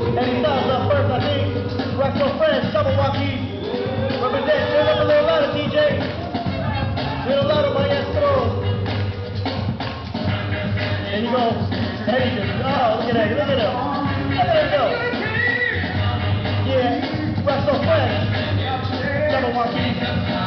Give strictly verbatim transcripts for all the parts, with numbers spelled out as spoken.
Eddie Styles up first, I think. Rexo Friends, Shabawaki. Represent. Turn up a little louder, D J. Little louder, maestro. There you go. Eddie just, oh, look at that. Look at him. Look at him go. Yeah. Rexo Friends. Shabawaki.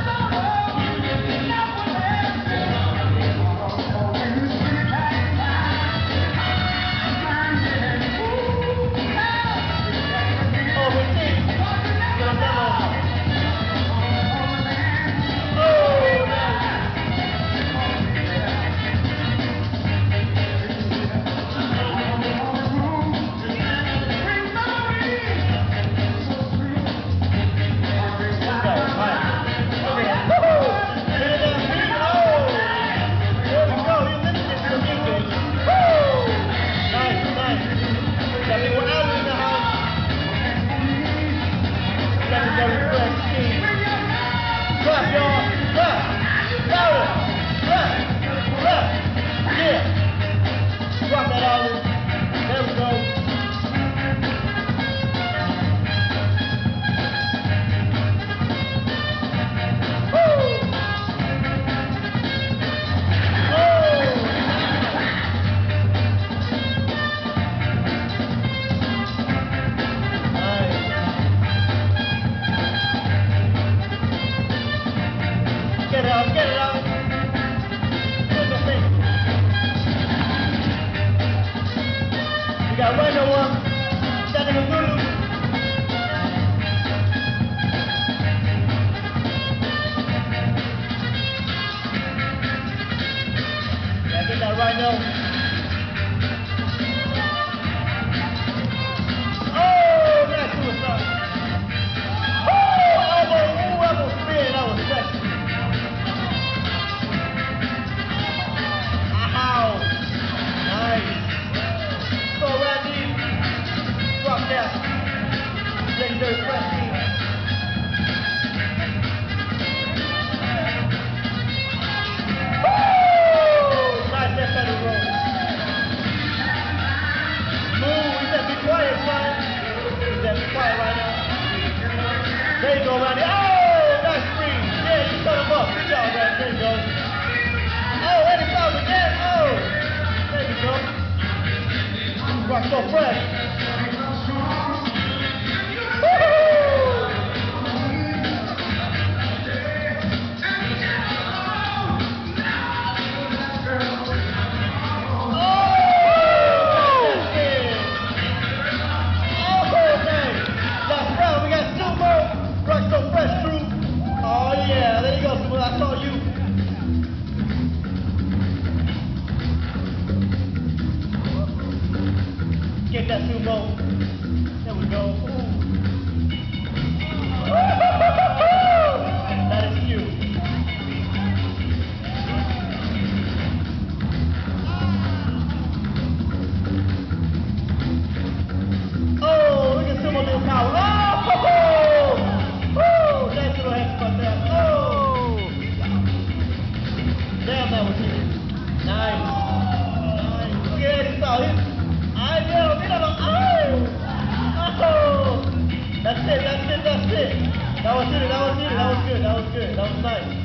Clap, y'all. Clap. Louder. Clap. Clap. Yeah. Drop that olive. There we go. Woo! Oh! Nice. Get it out, get it out. Look at me. We got Rhino one, standing with Lulu. Yeah, get that Rhino. Oh, that's suicide. Oh, elbow, ooh, elbow spin, that was sexy. Legendary Fresh Team. Woo! Nice left hand roll. Move. He said be quiet, son. He said be quiet right now. There you go, Randy. Oh, nice free. Yeah, you set him up. Good job, Randy. There you go. Oh, Eddie Styles again. Oh. There you go. Rock so fresh. I saw you. Get that sumo. There we go. That is cute. Oh, look at sumo little power. Oh! Woo! Nice little head spot there. Oh! Damn, that was huge. Nice. Nice. Look at Eddie Styles. I know. They don't know. Oh! Oh! That's it. That's it. That's it. That was it. That was it. That was good. That was good. That was nice.